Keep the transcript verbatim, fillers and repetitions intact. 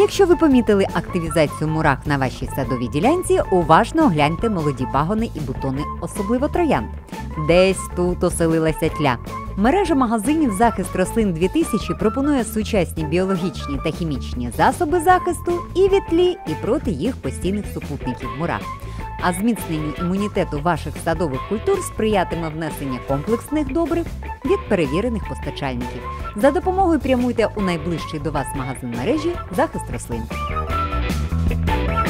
Якщо ви помітили активізацію мурах на вашій садовій ділянці, уважно огляньте молоді пагони і бутони, особливо троянд. Десь тут оселилася тля. Мережа магазинів «Захист Рослин дві тисячі» пропонує сучасні біологічні та хімічні засоби захисту і від тлі, і проти їх постійних супутників – мурах. А зміцненню імунітету ваших садових культур сприятиме внесення комплексних добрив від перевірених постачальників. За допомогою прямуйте у найближчий до вас магазин мережі «Захист Рослин».